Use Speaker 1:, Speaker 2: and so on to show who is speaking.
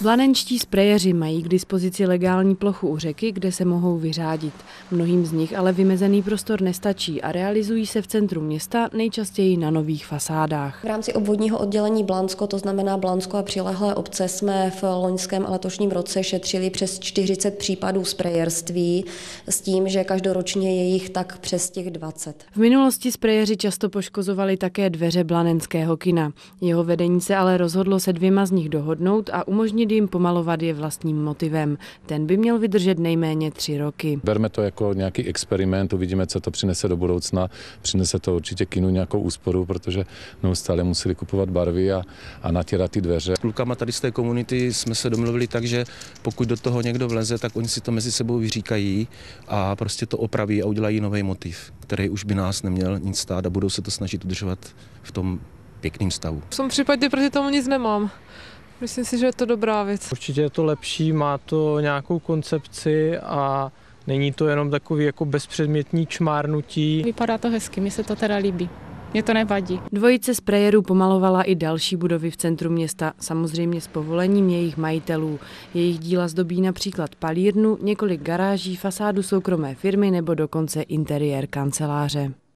Speaker 1: Blanenští sprejeři mají k dispozici legální plochu u řeky, kde se mohou vyřádit. Mnohým z nich ale vymezený prostor nestačí a realizují se v centru města, nejčastěji na nových fasádách.
Speaker 2: V rámci obvodního oddělení Blansko, to znamená Blansko a přilehlé obce, jsme v loňském a letošním roce šetřili přes 40 případů sprejerství s tím, že každoročně je jich tak přes těch 20.
Speaker 1: V minulosti sprejeři často poškozovali také dveře blanenského kina. Jeho vedení se ale rozhodlo se 2 z nich dohodnout a umožnit jim pomalovat je vlastním motivem. Ten by měl vydržet nejméně 3 roky.
Speaker 3: Berme to jako nějaký experiment, uvidíme, co to přinese do budoucna. Přinese to určitě kinu nějakou úsporu, protože neustále museli kupovat barvy a natírat ty dveře.
Speaker 4: S klukama tady z té komunity jsme se domluvili tak, že pokud do toho někdo vleze, tak oni si to mezi sebou vyříkají a prostě to opraví a udělají nový motiv, který už by nás neměl nic stát a budou se to snažit udržovat v tom pěkným stavu.
Speaker 5: V tom případě proti tomu nic nemám. Myslím si, že je to dobrá věc.
Speaker 6: Určitě je to lepší, má to nějakou koncepci a není to jenom takový jako bezpředmětný čmárnutí.
Speaker 7: Vypadá to hezky, mi se to teda líbí. Mně to nevadí.
Speaker 1: Dvojice sprejerů pomalovala i další budovy v centru města, samozřejmě s povolením jejich majitelů. Jejich díla zdobí například palírnu, několik garáží, fasádu soukromé firmy nebo dokonce interiér kanceláře.